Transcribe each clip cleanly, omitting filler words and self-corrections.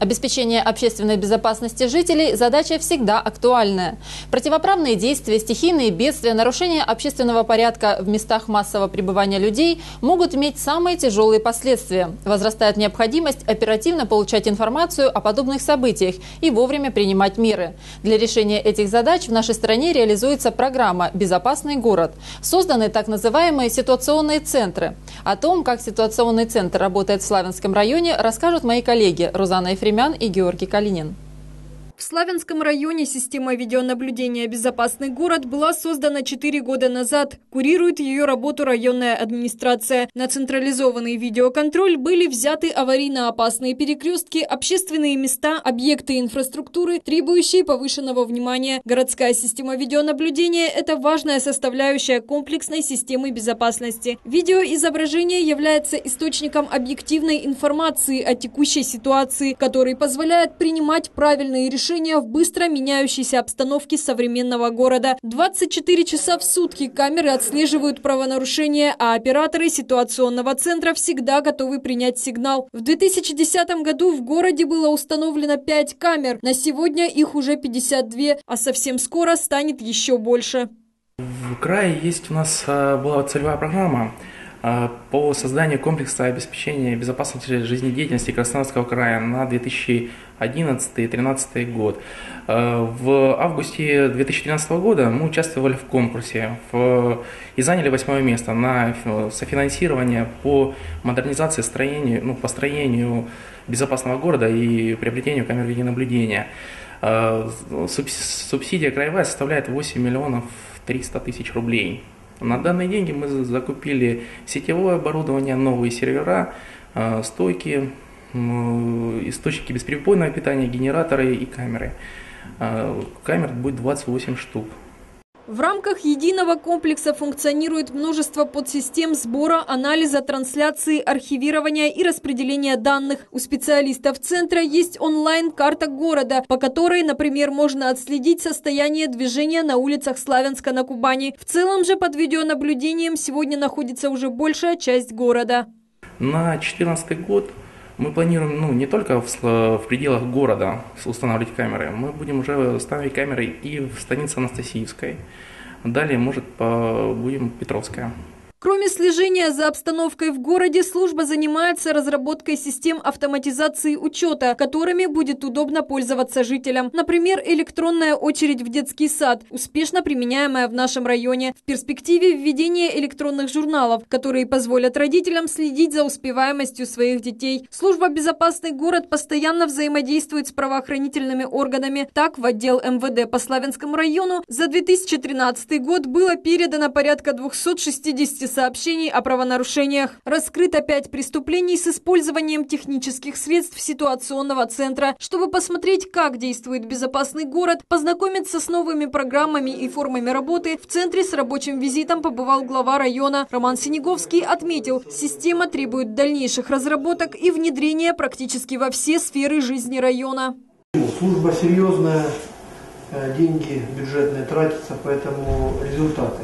Обеспечение общественной безопасности жителей – задача всегда актуальная. Противоправные действия, стихийные бедствия, нарушение общественного порядка в местах массового пребывания людей могут иметь самые тяжелые последствия. Возрастает необходимость оперативно получать информацию о подобных событиях и вовремя принимать меры. Для решения этих задач в нашей стране реализуется программа «Безопасный город». Созданы так называемые ситуационные центры. О том, как ситуационный центр работает в Славянском районе, расскажут мои коллеги Рузана Ефремян и Георгий Калинин. В Славянском районе система видеонаблюдения «Безопасный город» была создана 4 года назад. Курирует ее работу районная администрация. На централизованный видеоконтроль были взяты аварийно-опасные перекрестки, общественные места, объекты инфраструктуры, требующие повышенного внимания. Городская система видеонаблюдения – это важная составляющая комплексной системы безопасности. Видеоизображение является источником объективной информации о текущей ситуации, который позволяет принимать правильные решения в быстро меняющейся обстановке современного города. 24 часа в сутки камеры отслеживают правонарушения, а операторы ситуационного центра всегда готовы принять сигнал. В 2010 году в городе было установлено 5 камер. На сегодня их уже 52, а совсем скоро станет еще больше. В крае есть у нас была целевая программа по созданию комплекса обеспечения безопасности жизнедеятельности Краснодарского края на 2011-2013 год. В августе 2013 года мы участвовали в конкурсе и заняли 8 место на софинансирование по модернизации построению безопасного города и приобретению камер видеонаблюдения. Субсидия краевая составляет 8 миллионов 300 тысяч рублей. На данные деньги мы закупили сетевое оборудование, новые сервера, стойки, источники бесперебойного питания, генераторы и камеры. Камер будет 28 штук. В рамках единого комплекса функционирует множество подсистем сбора, анализа, трансляции, архивирования и распределения данных. У специалистов центра есть онлайн-карта города, по которой, например, можно отследить состояние движения на улицах Славянска на Кубани. В целом же под видеонаблюдением сегодня находится уже большая часть города. На 2014 год мы планируем не только в пределах города устанавливать камеры, мы будем уже ставить камеры и в станице Анастасиевской. Далее, будем Петровская. Кроме слежения за обстановкой в городе, служба занимается разработкой систем автоматизации учета, которыми будет удобно пользоваться жителям. Например, электронная очередь в детский сад, успешно применяемая в нашем районе. В перспективе введение электронных журналов, которые позволят родителям следить за успеваемостью своих детей. Служба «Безопасный город» постоянно взаимодействует с правоохранительными органами. Так, в отдел МВД по Славянскому району за 2013 год было передано порядка 260 сообщений о правонарушениях. Раскрыто 5 преступлений с использованием технических средств ситуационного центра. Чтобы посмотреть, как действует безопасный город, познакомиться с новыми программами и формами работы, в центре с рабочим визитом побывал глава района. Роман Синеговский отметил, система требует дальнейших разработок и внедрения практически во все сферы жизни района. Служба серьезная, деньги бюджетные тратятся, поэтому результаты.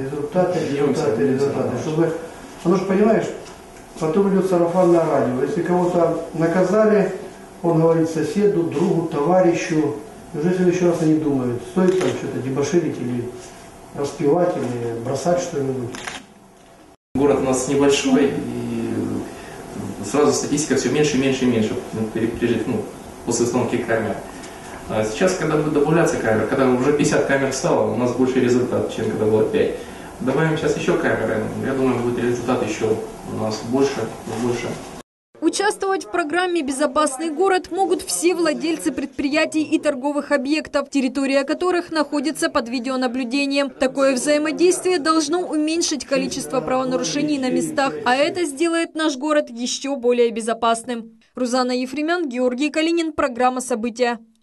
Чтобы, оно же, понимаешь, потом идет сарафанное радио. Если кого-то наказали, он говорит соседу, другу, товарищу, уже в следующий раз они думают, стоит там что-то дебоширить или распевать, или бросать что-нибудь. Город у нас небольшой, и сразу статистика все меньше и меньше и меньше после установки камер. А сейчас, когда будет добавляться камер, когда уже 50 камер стало, у нас больше результат, чем когда было 5. Добавим сейчас еще камеры, я думаю, будет результат еще у нас больше и больше. Участвовать в программе «Безопасный город» могут все владельцы предприятий и торговых объектов, территория которых находится под видеонаблюдением. Такое взаимодействие должно уменьшить количество правонарушений на местах, а это сделает наш город еще более безопасным. Рузана Ефремян, Георгий Калинин, программа «События».